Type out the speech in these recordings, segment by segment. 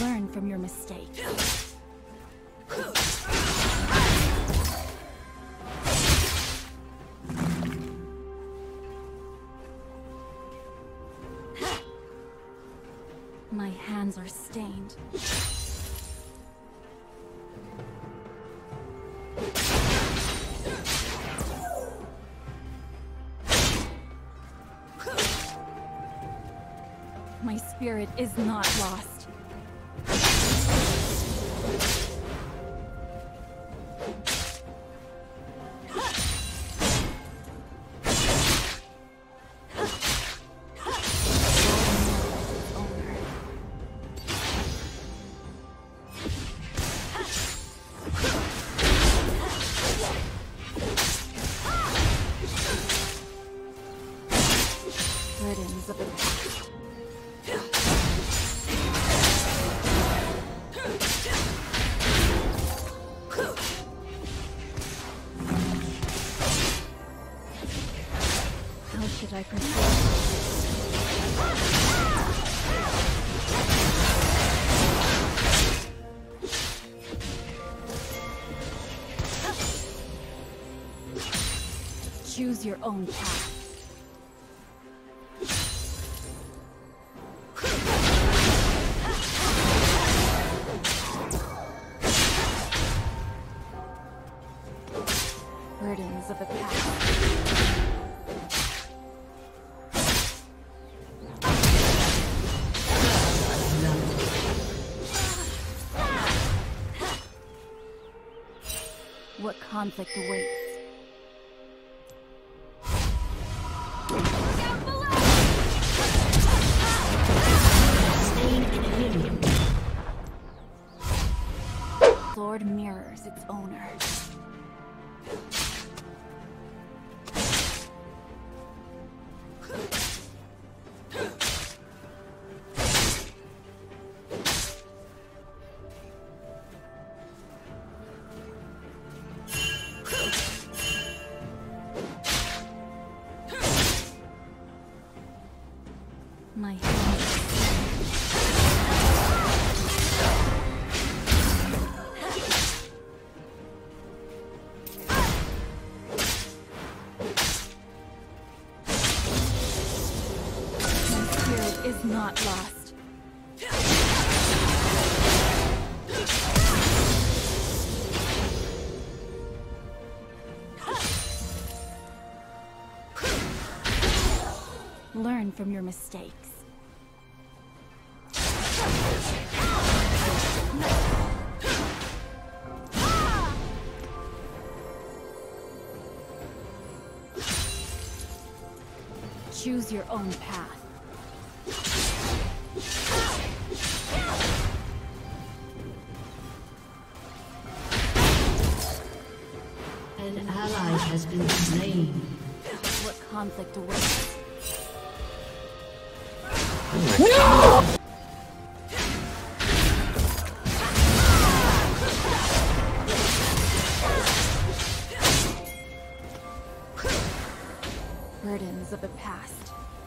Learn from your mistakes. My hands are stained. My spirit is not lost. Burdens of the past. How should I proceed? Choose your own path. Burdens of the past. What conflict awaits? Sword mirrors its owner. My hands. My spirit is not lost. Learn from your mistakes. Choose your own path. An ally has been slain. What conflict awaits? No! Burdens of the past.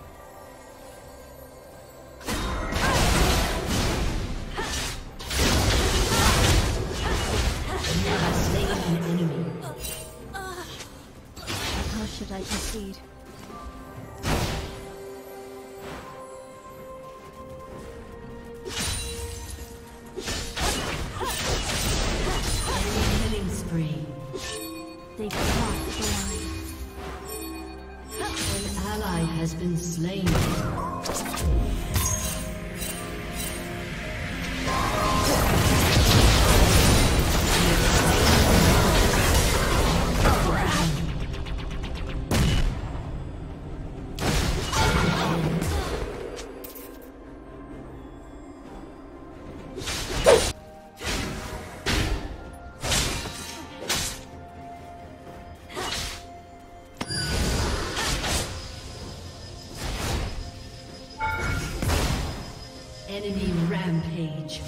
You have slain an enemy. How should I proceed? Killing spree. They crossed the line. An ally has been slain. Enemy rampage.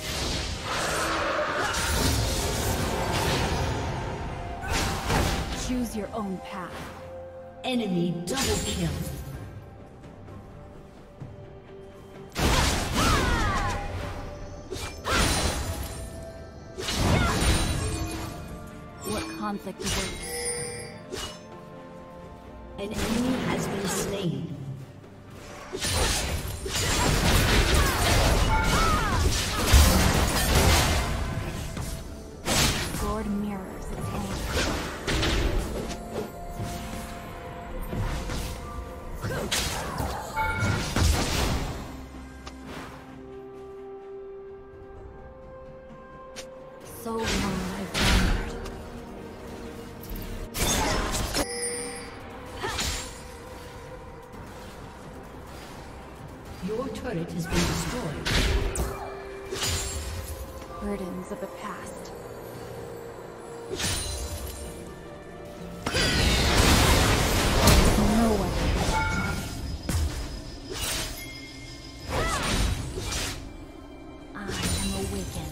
Choose your own path. Enemy double kill. conflict awaits. An enemy has been slain. Sword mirrors its aim. So long I've wandered. Your turret has been destroyed. Burdens of the past. No one. I am awakened.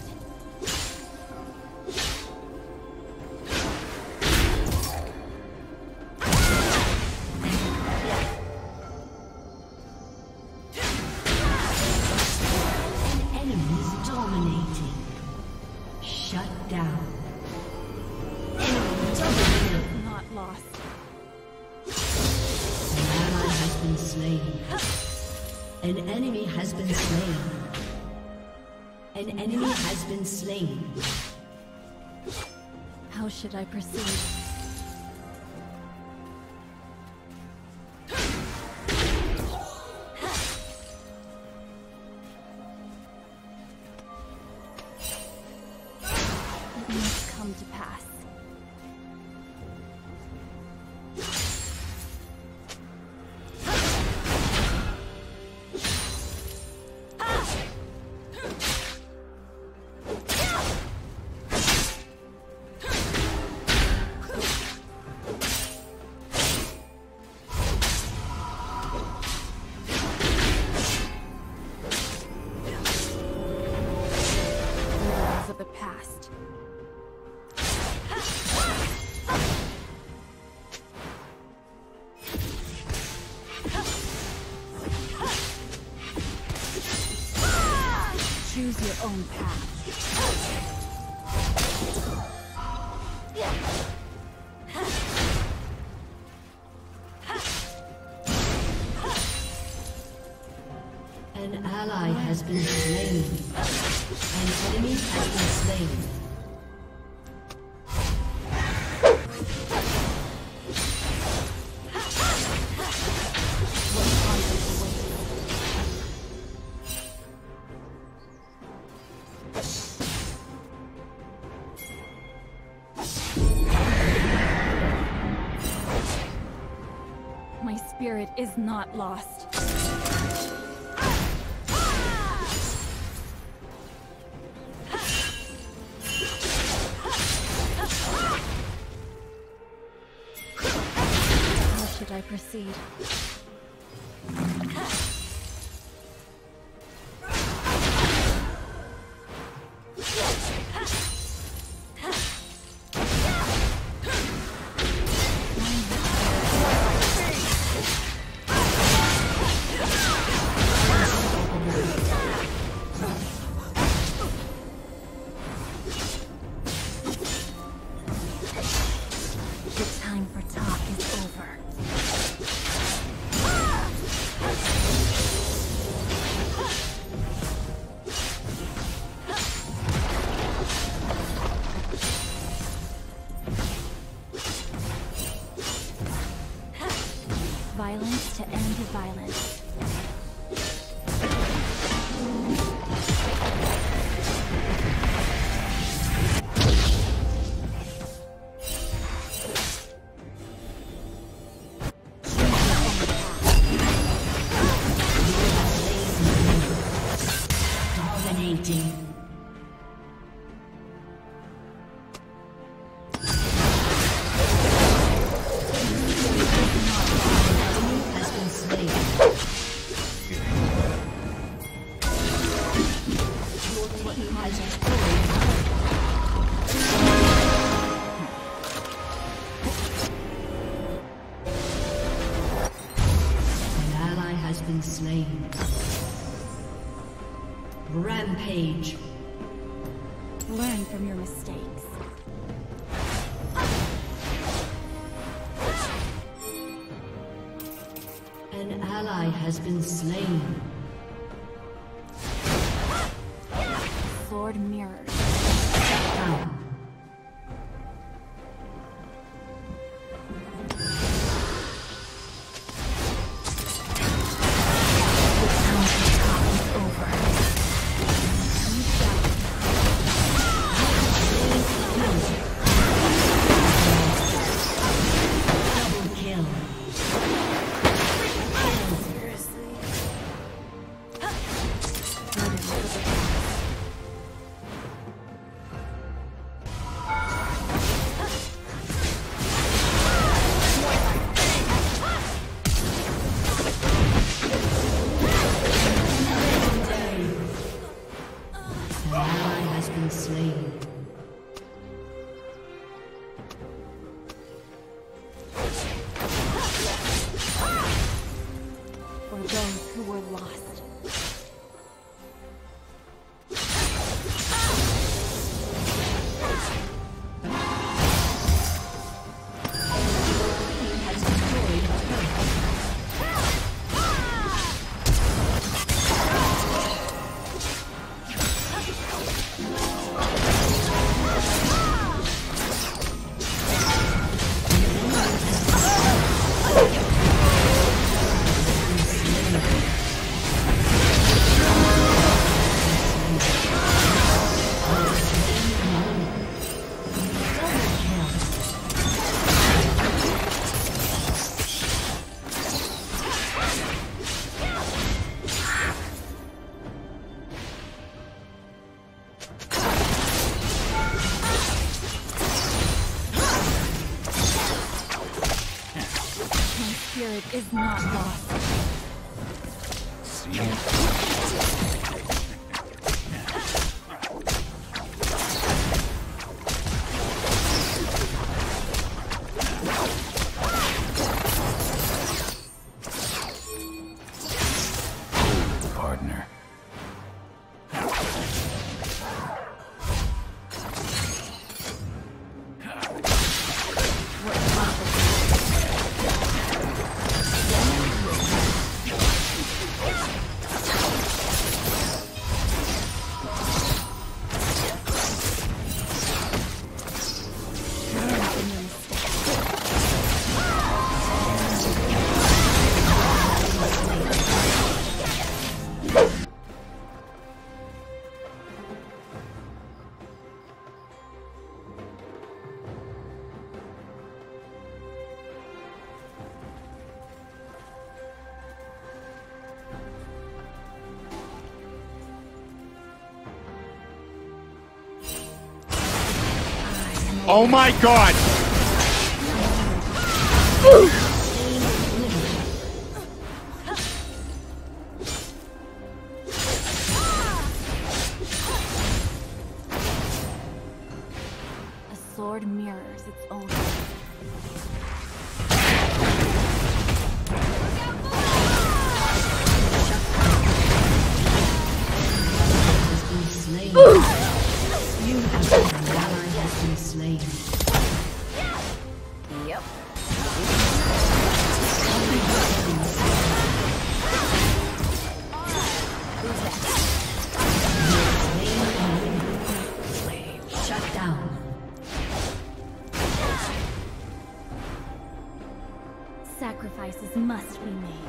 An enemy has been slain. An enemy has been slain. How should I proceed? It must come to pass. Of the past. Choose your own path. An ally has been slain. An enemy has been slain. My spirit is not lost. Should I proceed? The time for talk is over. Violence to end violence. Dominating. Slain. Rampage. Learn from your mistakes. ally has been slain. Sword mirrors. Down. Is not lost. See? Partner. Oh my god! A sword mirrors its own. Yep. Shut down. Sacrifices must be made.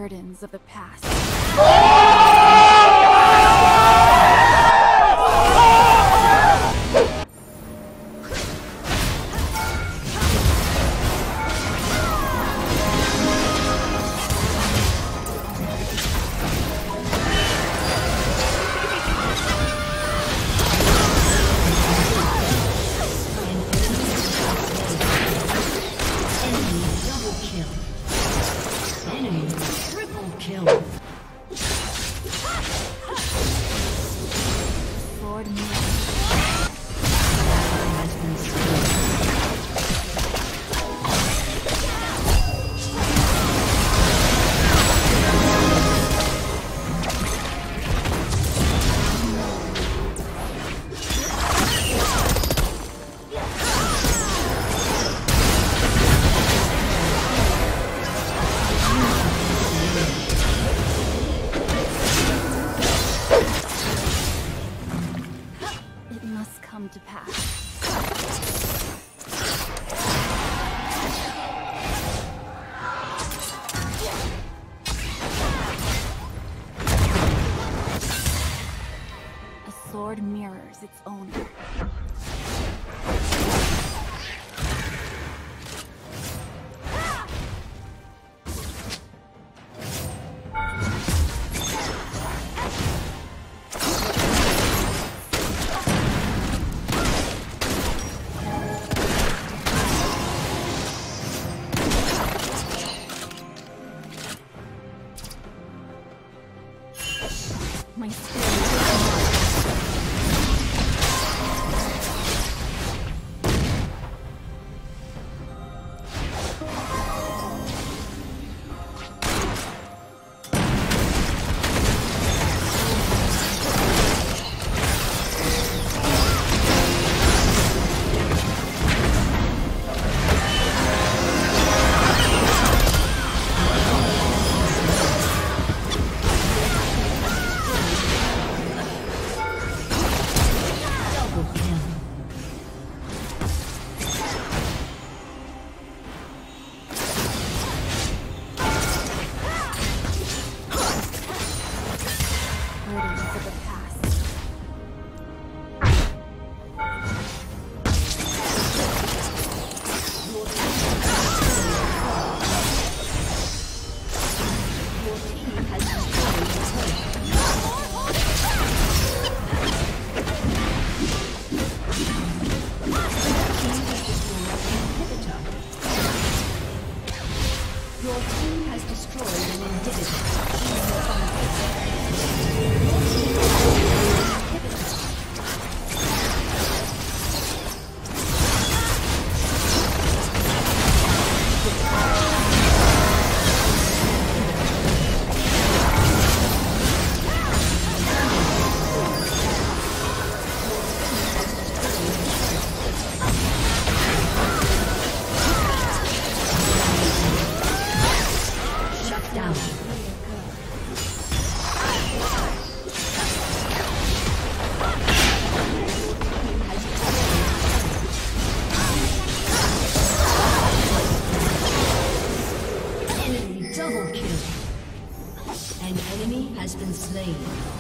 burdens of the past. To pass. A sword mirrors its owner. My spirit. An enemy has been slain.